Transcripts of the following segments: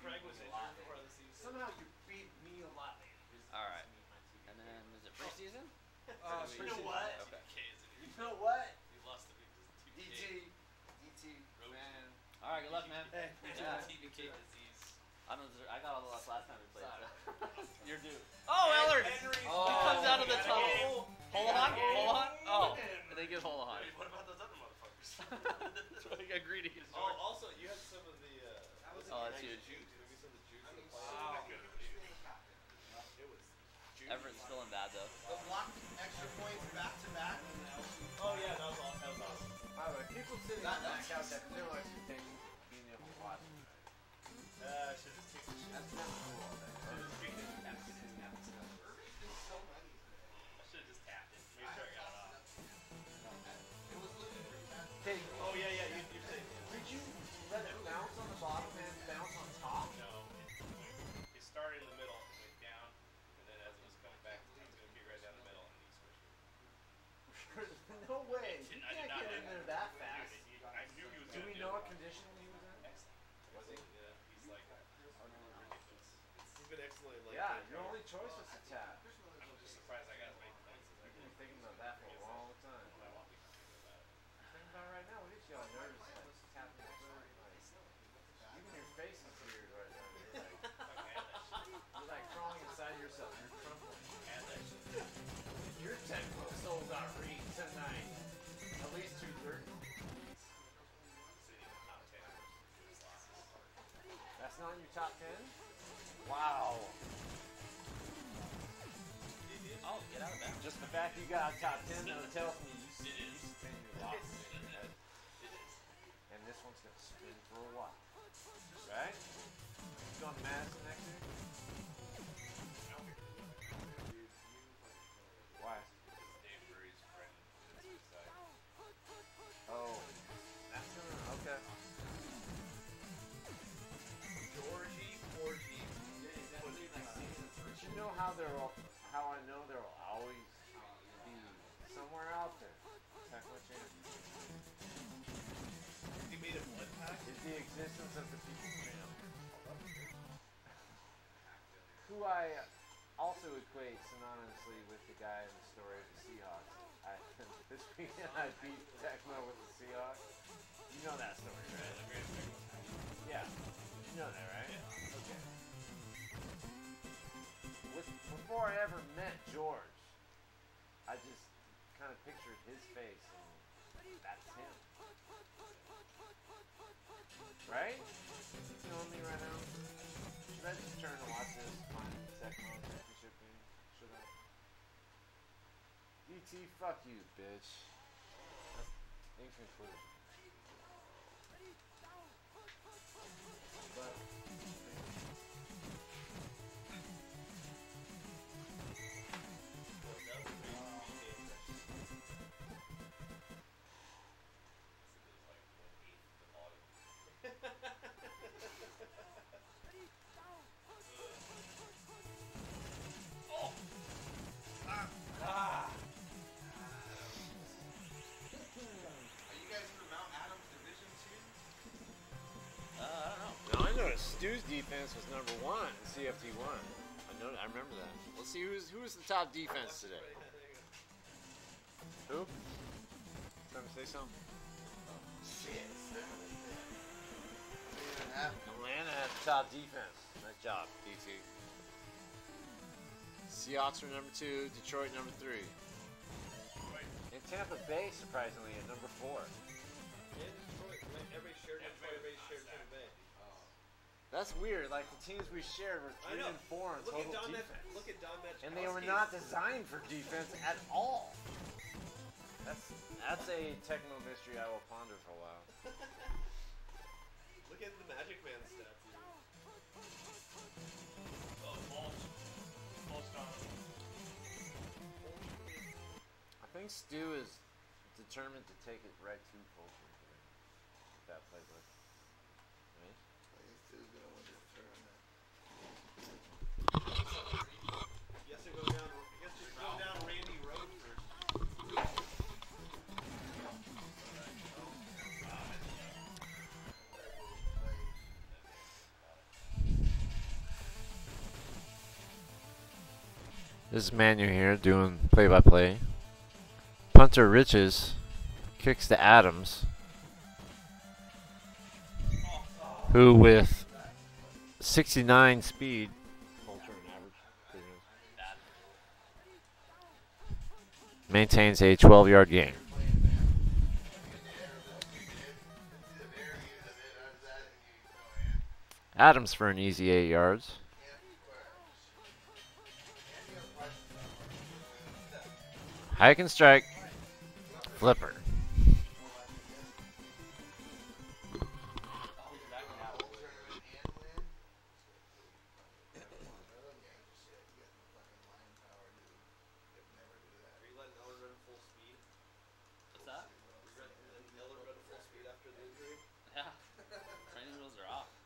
Craig was injured before the season. Somehow you beat me a lot later. All right. And then is it preseason? You know what? Okay. You know what? We lost the DT, man. All right, good luck, man. Hey, Yeah. TBK disease. I don't deserve, I got all the luck last time we played. Sorry. So. You're due. Oh, Ellard! He comes out of the tunnel. Holahan? Oh, they get Holahan. Wait, what about those other motherfuckers? That's why I got greedy. Oh, also, you had some of the. Oh, that's huge. Maybe some of the juice. It was juicy. Everett's feeling bad though. The blocked extra points back to back. Oh yeah, that was awesome. By the way, people sitting on that couch have zero expectations of being able to watch. Should just take the shit. That's not cool. I should have just tapped it. Make sure I got it off. Hey, Oh yeah, you said. did you let it bounce on the bottom and bounce on top? No. It started in the middle, it went down, and then as it was coming back, it was going to kick right down the middle, and he switched it. No way. You I can't did not get in there that Dude, fast. I knew he was Do going to we do know it. what condition he was in? Excellent. Was he? Yeah, he's like ridiculous. He's been excellent. Like, Yeah, your only choice was to tap. I'm just surprised I got as many points as I You've did. been thinking about that for a long time. I won't be thinking about it. Think about it right now. Look at you all nervous. Like, tapping the third. Like, even your face is weird right now. You're like crawling inside yourself. You're crumbling. Your technical soul got read tonight. At least 230. That's not in your top 10? Wow. Oh, get out of bounds. Just the fact you got a top 10 though tells me you spin your losses. And this one's gonna spin for a while. Right? You going to Madison next year? Why? Dave Murray's friend is suicide. Oh. That's okay. Georgie, Porgy. But you know how how I know there will always be somewhere out there. Techno champion. He made a blood pack. Is the existence of the People's Champ. Who I also equate synonymously with the guy in the story of the Seahawks. This weekend I beat Tecmo with the Seahawks. You know that story, right? Yeah. You know that, right? Okay. Before I ever met George, I just kind of pictured his face and that's him. Right? You know me right now? Should I just turn and watch this final Tecmo championship game? Should I? DT, fuck you, bitch. In conclusion. But I noticed Stu's defense was number 1 in CFT1. I remember that. Let's see who's the top defense today. Who? Trying to say something? Shit. Atlanta had the top defense. Nice job, DT. Seahawks are number 2, Detroit number 3. And Tampa Bay, surprisingly, at number 4. And Detroit. Everybody shared Detroit. Everybody shared Tampa Bay. That's weird. Like the teams we shared were 3 and 4 in total defense. Look at Don Metchkowski. And they were not designed for defense at all. That's a techno mystery I will ponder for a while. Look at the Magic Man stats. I think Stu is determined to take it right to Fulton here with that playbook. Right? Yes, to go down. I guess just go down Randy Road first. This is Manu here doing play-by-play. Punter Riches kicks to Adams, who with 69 speed maintains a 12-yard gain. Adams for an easy 8 yards. Hike and strike. Flipper. What's that? Yeah. Training wheels are off.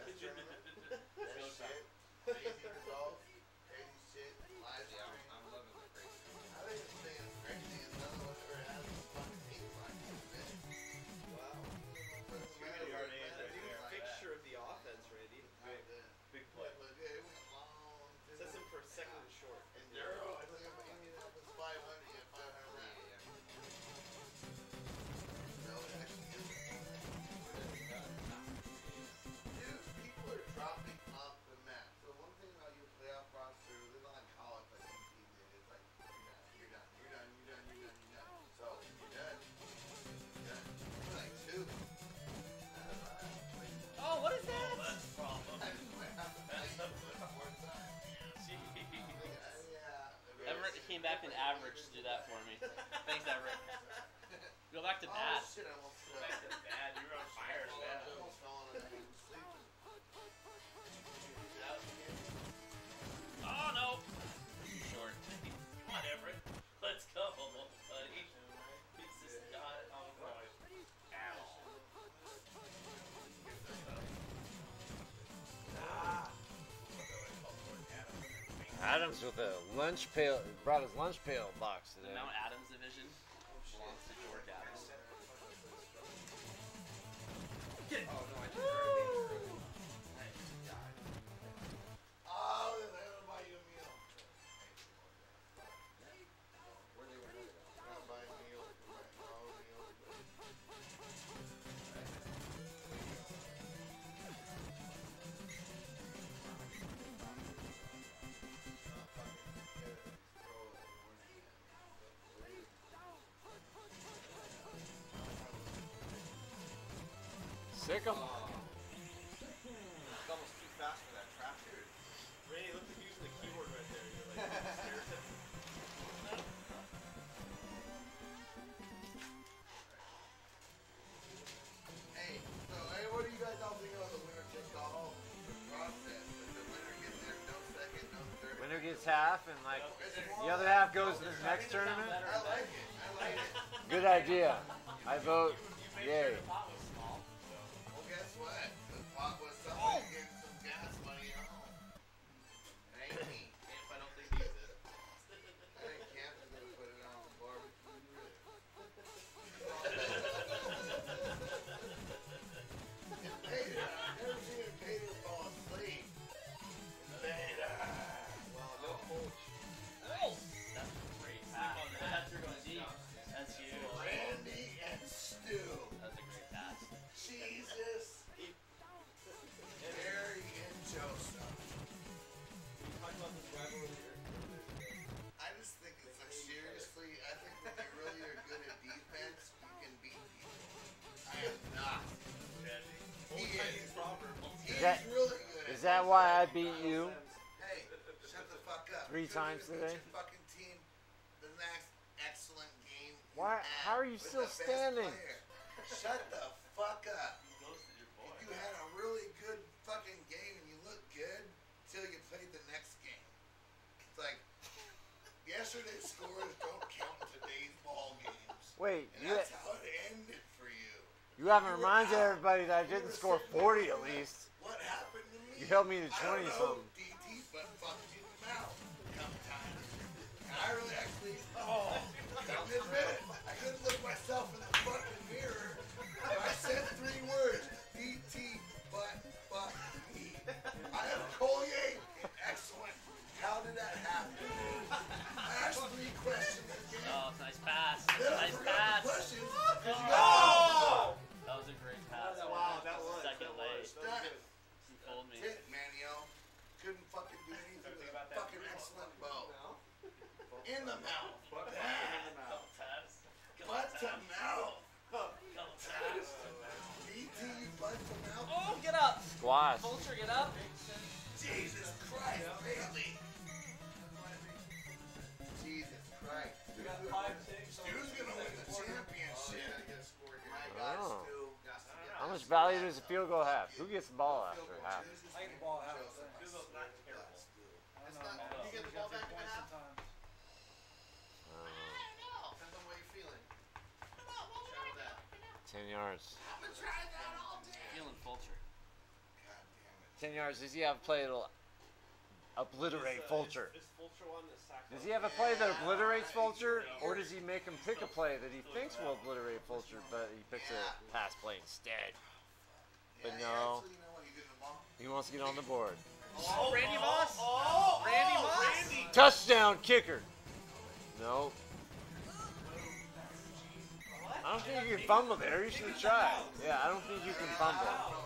Picture of the offense, Randy. Big play. Sets him for a second and short. People are dropping off the map. So one thing about your playoff roster, they're not like college, like it's like you're done. So you're done. You're like two. Oh, what is that? That's the problem. I just went out to play one more time. Yeah. Everett came back and averaged to do that for me. Thanks, Everett. Go back to bad. Oh shit, I almost fell. Back to bad. You were on fire, man. I almost fell on it. I was sleeping. Oh no. Short. Come on, Everett. Let's go, buddy. It's this guy. Oh, boy. Ow. Adams with a lunch pail, brought his lunch pail box The today. Mount Adams division belongs to George Adams. Oh, they're gonna buy you a meal. Not buy a meal. Buy our own meal. Sick 'em. It's almost too fast for that tractor. Randy, look like using the keyboard right there. You're like, Hey, so hey, what do you guys all think about the winner takes all process? Does the winner get there? No second, no third. Winner gets half, and like the other half goes to the next tournament. I like it. I like it. Good idea. I vote yay. Well, guess what? The pot was somebody getting some gas money at home. It ain't me. If I don't think he uses it. I think Camp is gonna put it on the barbecue grill. Beta, I've never seen a Beta fall asleep. Beta. Well, no coach. That's great pass. That's going deep. That's huge. Randy and Stu. That's a great pass. Jesus. Mary and Joseph. Can you talk about this rivalry here? I just think it's like seriously, I think when you really are good at defense, you can beat people. I am not. He is. He Is that- is really good. Is that why I beat you Hey, shut the fuck up. 3 times Put today? your fucking team the next excellent game. you Why? had How are you with still the best standing? player. Shut the fuck up. You had a really good fucking game and you looked good till you played the next game. It's like yesterday's scores don't count in today's ball games. Wait, And that's how it ended for you. you haven't reminded everybody that I didn't score 40 at least. What happened to me? You held me to I don't 20 know, something. DT, but fucked you in the mouth sometimes. And I really actually, I'll admit it, I couldn't look myself in the fucking mirror. I said 3 words, DT, but fuck me. I am Collier. Excellent. How did that happen? squash. Vulture, get up. Jesus Christ, Bailey. Jesus Christ. We got 5, 6. Stu's gonna win the championship. My God, Oh. Stu. How much value does a field goal have? Who gets the ball after half? I get the ball out. Google's not terrible. It's not. You get the ball back in half. Depends on what you're feeling. Try with that. 10 yards. I've been trying that all day. Feeling Vulture. God damn it. 10 yards. Does he have a play that'll obliterate Vulture? Is Vulture one the sack? Does he have a play that obliterates Vulture? Or does he make him pick a play that he thinks will obliterate Vulture, but he picks a pass play instead? But Yeah, no. actually, you know what? You get the ball. He wants to get on the board. Oh, Randy Moss. Oh, Randy Moss. Randy. Touchdown kicker. No. I don't think you can fumble there. You should try. Yeah, I don't think you can fumble.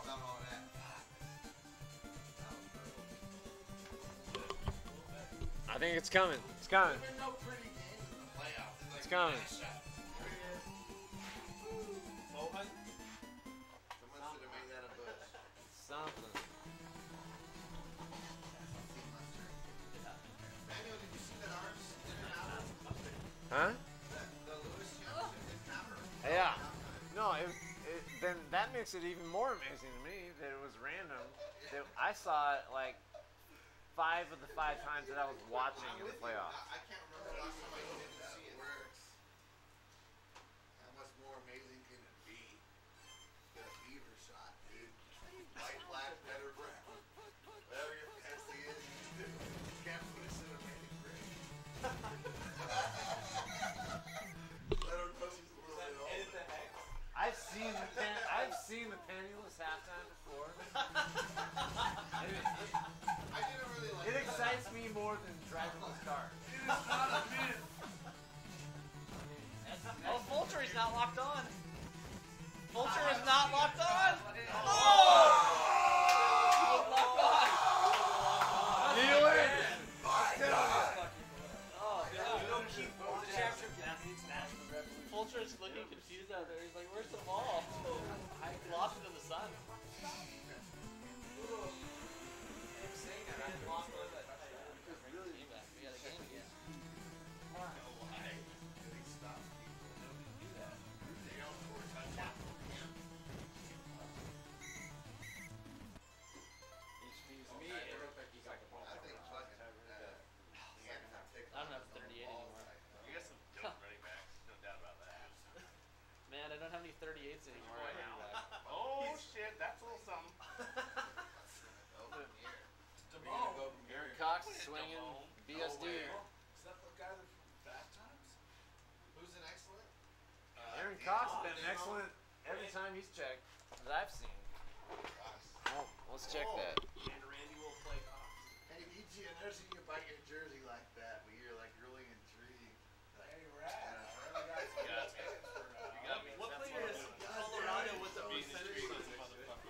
I think it's coming. It's coming. There's no pretty games in the playoffs. It's coming. Bohan. Someone should have made that a bush. Something. Manuel, did you see that ours didn't matter? Huh? The Lewis Championship didn't matter. Yeah. No, then that makes it even more amazing to me that it was random. That I saw it like 5 of the 5 times that I was watching in the playoffs. I can't remember the last time I didn't see it. Works. How much more amazing can it be? Get a beaver shot, dude. White, black, red, or brown. Whatever your fancy is, you do. Can't put us in a mating ring. Let her know she's a little bit older. I've seen the penniless halftime before. I didn't really like It excites me more than driving this car. It is not a myth. Oh, Vulture is not locked on. Vulture is not locked on. Oh! Locked on. Deal it. Vulture is looking confused out there. He's like, "Where's the ball?" I lost it in the sun. We got a game again. I don't have 38 anymore. You got some dope running backs, no doubt about that. Man, I don't have any 38s anymore. Right now. Oh shit, that's a little something. Aaron Cox swinging BSD. Is that the guy that's from Fast Times? Who's an excellent? Aaron Cox has been excellent every time he's checked that I've seen. Oh, let's check that. And Randy will play Cox. Hey, BG, I've never seen you buy your jersey like that, but you're like really intrigued. Like, hey, Rat. You got me. What player is Colorado with the most centuries, motherfucker?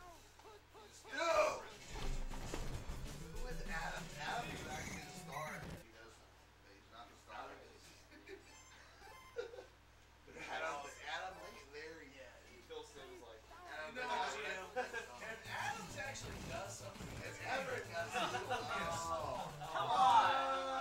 No! Who is Adam? Adam is actually the star. He knows something, but he's not the star. Adam, Larry, yeah. Phil Sims like. Adam, and Adams actually does something. And Everett does something. Come on!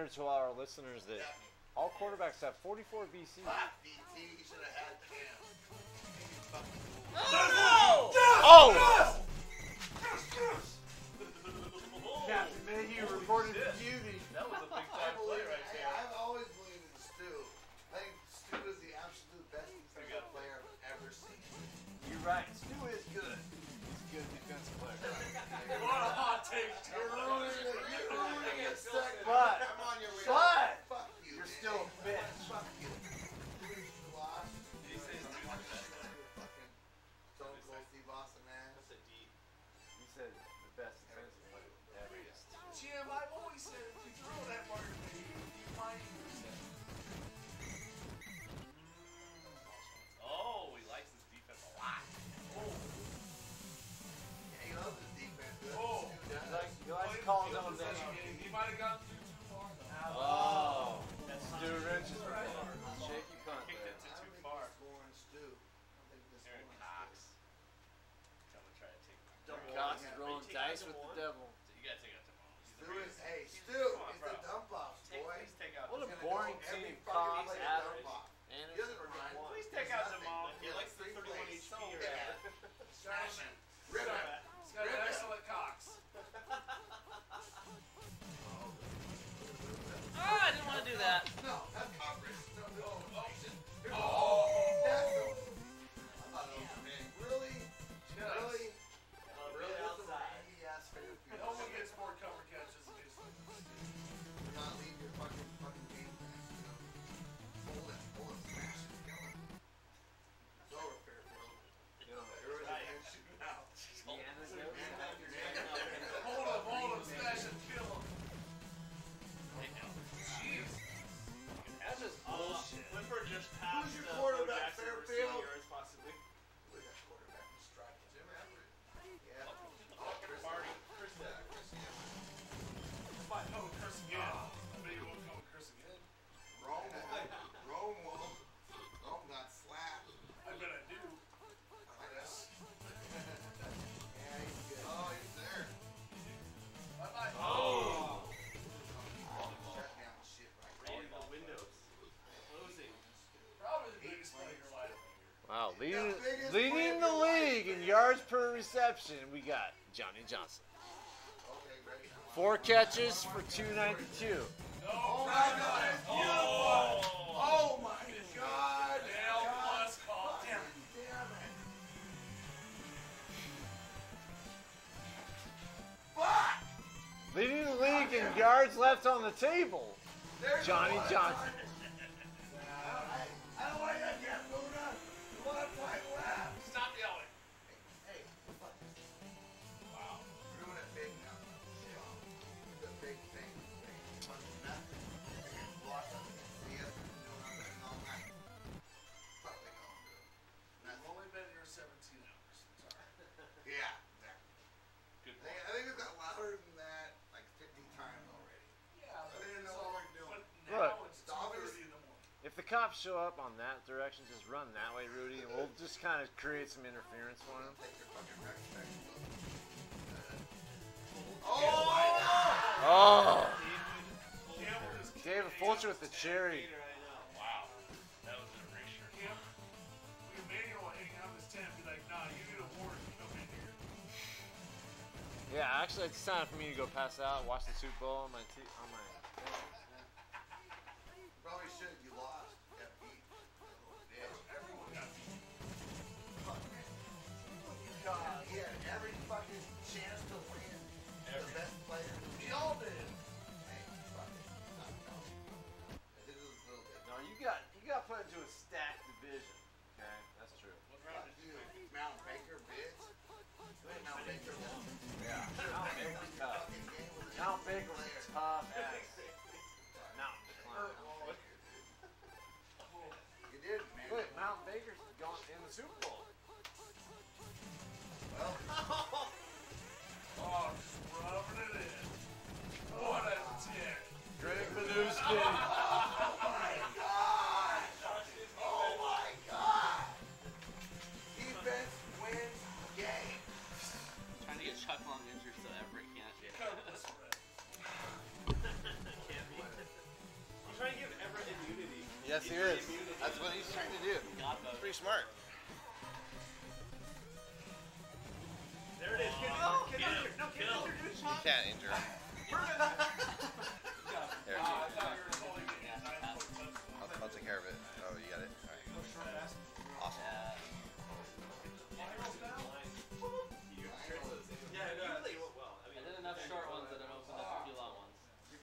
to our listeners that all quarterbacks have 44 VC. Fuck, BT, you should have had Cam. Oh! Captain Mayhew reported to duty. That was a big I time play believe, right hey, there. I've always believed in Stu. I think Stu is the absolute best defensive player I've ever seen. You're right. Stu is good. He's a good defensive player. What a hot take. You're ruining it. You're ruining it. But, I'm on your way. but, Fuck you. you're man. still a bitch. Fuck you. You lost. Did he say Stu was the best? Fucking Stone Cold Steve Austin, man. That's a D. He said the best defensive player ever. Jim, I've always said if you throw that mark, you might lose it. Oh, he likes his defense a lot. Oh. Yeah, he loves his defense. Good. Oh. Stu does. He likes to call his own name. He might have gone through too far. Oh. That's Stu Wrench's shaky punt Kicked there. it to I don't too think far. he's scoring Stu. I don't think he's Aaron scoring Cox. Stu. Coming to try to take Double Cox Yeah, is but rolling you take out dice the with the one. devil. You gotta take out Jamal. He's the Stu is, reason. hey, Stu Come on, is bro. the dump off, boy. Please take out What a He's gonna boring go every team. fucking Cox, play average. dump off. He Anderson. doesn't remind me. Please take out Nothing. Jamal. He He likes the three 31 plays. HP. Yeah. Smash him. Rip him. He's got an excellent Cox. Ah, I didn't want to do that. No, that's coverage. No, no. Oh. That's the. I thought it was big. Really? Really? Really outside. Yes, Fairfield. No one gets more cover catches than these things. Do not leave your fucking game plan. You know, hold it, smash it, kill it. It's over, Fairfield. Everybody's been shooting out. Hold him, smash him, kill him. Jeez. That's just bullshit. Flipper just passed Who's your Bo quarterback, Jackson for Fairfield? 60 yards possibly. Look at that quarterback in stride. Jim Everett. Yeah. Fucking party. Chris Evans. Might come with Chris again. I bet he won't come with Chris again. Rome won't. Rome got slapped. I bet I do. Chris. Yeah, he's good. Oh, he's there. Bye-bye. Oh! Shut down shit right Reading the windows. Closing. Probably the biggest play of your life. Wow, biggest play leading of the your life, league in man. yards per reception, we got Johnny Johnson. Okay, ready? 4 catches for 292. Oh my God! It's beautiful! Oh my God! Nail plus call. Damn it! Damn it! Fuck! Leading the league in yards left on the table, There's Johnny the one. Johnson. I don't like that, Cam Luna. Come on, time left. Stop yelling. Hey, fuck this. Wow. We're doing it big now. It's a big thing. Punch nothing. They're gonna block us. See us doing nothing all night. Fuck they gonna do. I've only been here 17 hours. Sorry. Yeah, exactly. Good I think it's got louder than that like 50 times already. Yeah, I didn't know what we're doing. But Look. now it's 2:30 in the morning. If the cops show up on that direction, just run that way, Rudy, and we'll just kind of create some interference for them. Take your fucking respect. Oh my God! Oh! Cam will just David Fulcher with the cherry. Right now. Wow. That was an erasure. Cam, Emmanuel will hang out in his tent and be like, nah, you need a warrant to come in here. Yeah, actually, it's time for me to go pass out, watch the Super Bowl on my You probably should. You lost. Got beat. Yeah. Everyone got beat. Fuck, man. God, he had every fucking chance to win. The best player. We all did. Hey, fuck it. No. It is a little bit. No, you got put into a stacked division. Okay, that's true. What Fuck round did you. you win? Mount Baker, bitch. Mount Baker won. Yeah. Mount Baker's tough. Fucking game was a Mount Baker was player. a tough ass. he is. That's what he's trying to do. It's pretty smart. There it is. Can Kill. introduce You can't injure him.